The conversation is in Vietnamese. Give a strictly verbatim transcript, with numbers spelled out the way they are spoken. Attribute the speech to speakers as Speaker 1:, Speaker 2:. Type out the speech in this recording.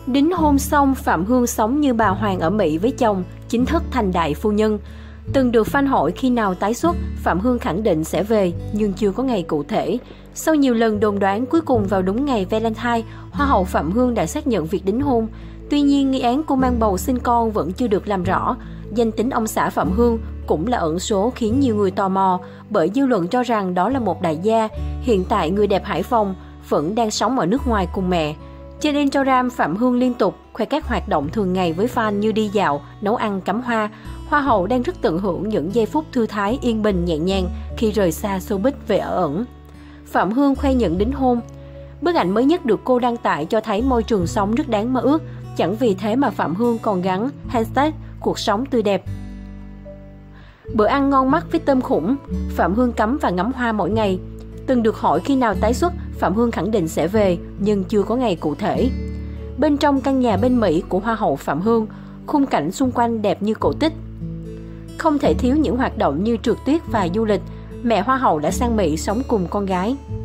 Speaker 1: Đính hôn xong, Phạm Hương sống như bà hoàng ở Mỹ với chồng, chính thức thành đại phu nhân. Từng được fan hỏi khi nào tái xuất, Phạm Hương khẳng định sẽ về, nhưng chưa có ngày cụ thể. Sau nhiều lần đồn đoán, cuối cùng vào đúng ngày Valentine, Hoa hậu Phạm Hương đã xác nhận việc đính hôn. Tuy nhiên, nghi án cô mang bầu sinh con vẫn chưa được làm rõ. Danh tính ông xã Phạm Hương cũng là ẩn số khiến nhiều người tò mò, bởi dư luận cho rằng đó là một đại gia. Hiện tại, người đẹp Hải Phòng vẫn đang sống ở nước ngoài cùng mẹ. Trên Instagram, Phạm Hương liên tục khoe các hoạt động thường ngày với fan như đi dạo, nấu ăn, cắm hoa. Hoa hậu đang rất tận hưởng những giây phút thư thái, yên bình, nhẹ nhàng khi rời xa showbiz về ở ẩn. Phạm Hương khoe nhận đính hôn. Bức ảnh mới nhất được cô đăng tải cho thấy môi trường sống rất đáng mơ ước. Chẳng vì thế mà Phạm Hương còn gắn hashtag cuộc sống tươi đẹp. Bữa ăn ngon mắt với tôm khủng, Phạm Hương cắm và ngắm hoa mỗi ngày. Từng được hỏi khi nào tái xuất, Phạm Hương khẳng định sẽ về, nhưng chưa có ngày cụ thể. Bên trong căn nhà bên Mỹ của Hoa hậu Phạm Hương, khung cảnh xung quanh đẹp như cổ tích. Không thể thiếu những hoạt động như trượt tuyết và du lịch. Mẹ Hoa hậu đã sang Mỹ sống cùng con gái.